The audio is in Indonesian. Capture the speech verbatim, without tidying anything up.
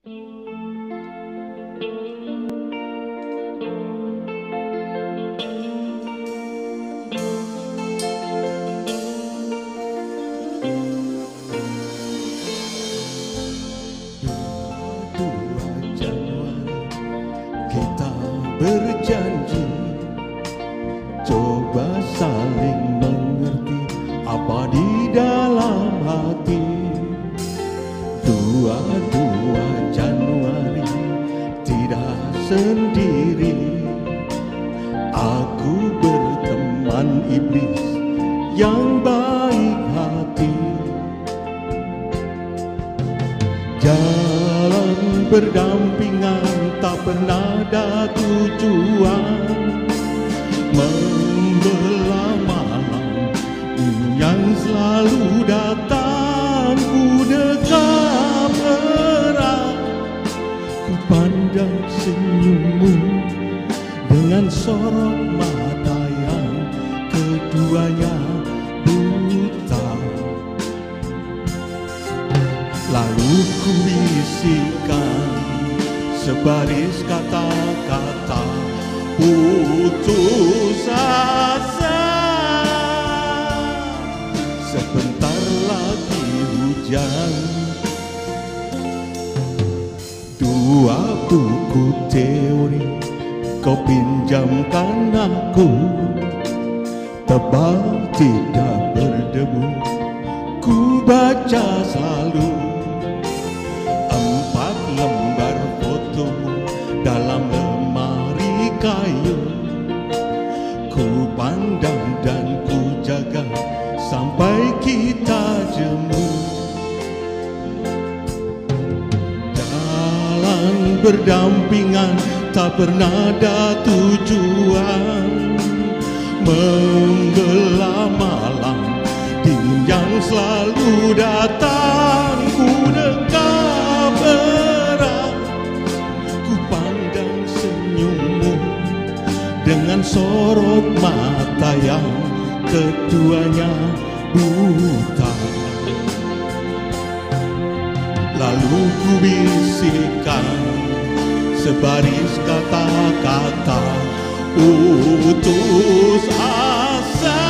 Kita berjanji coba saling mengerti apa di dalam hati. Dua dua Januari tidak sendiri. Aku berteman iblis yang baik hati. Jalan berdampingan tak pernah ada tujuan, membelah malam yang selalu datang. Ku dekap erat, ku pandang senyummu dengan sorot mata yang keduanya buta. Lalu ku bisikan sebaris kata-kata putus asa. Sebentar lagi hujan. Dua buku teori kau pinjamkan aku, tebal tidak berdebu, ku baca selalu. Empat lembar foto dalam lemari kayu, ku pandang dan ku jaga sampai kita jemu. Jalan berdampingan tak pernah ada tujuan, membelah malam dingin yang selalu datang. Ku dekap erat, ku pandang senyummu dengan sorot mata yang keduanya buta. Lalu ku bisikan sebaris kata-kata putus asa.